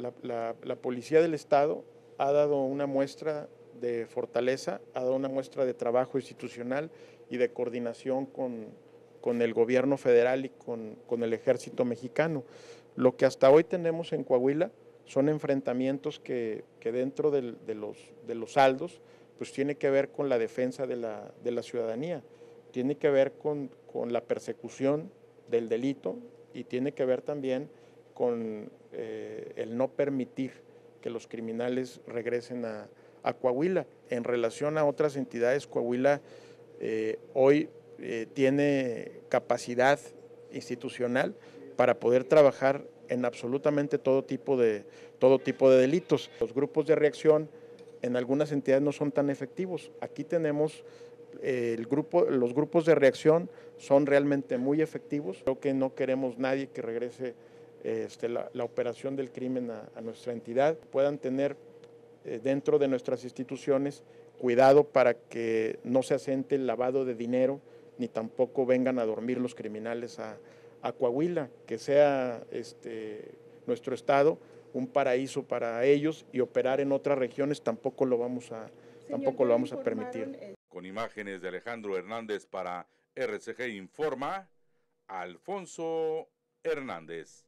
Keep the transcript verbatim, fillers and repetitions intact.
La, la, la Policía del Estado ha dado una muestra de fortaleza, ha dado una muestra de trabajo institucional y de coordinación con, con el gobierno federal y con, con el ejército mexicano. Lo que hasta hoy tenemos en Coahuila son enfrentamientos que, que dentro del, de, los, de los saldos pues tiene que ver con la defensa de la, de la ciudadanía, tiene que ver con, con la persecución del delito y tiene que ver también con eh, el no permitir que los criminales regresen a, a Coahuila. En relación a otras entidades, Coahuila eh, hoy eh, tiene capacidad institucional para poder trabajar en absolutamente todo tipo de, todo tipo de delitos. Los grupos de reacción en algunas entidades no son tan efectivos. Aquí tenemos eh, el grupo, los grupos de reacción son realmente muy efectivos. Creo que no queremos nadie que regrese este, la, la operación del crimen a, a nuestra entidad. Puedan tener eh, dentro de nuestras instituciones cuidado para que no se asente el lavado de dinero, ni tampoco vengan a dormir los criminales a, a Coahuila, que sea este, nuestro estado un paraíso para ellos y operar en otras regiones tampoco lo vamos a, tampoco lo vamos a permitir. Con imágenes de Alejandro Hernández para R C G Informa, Alfonso Hernández.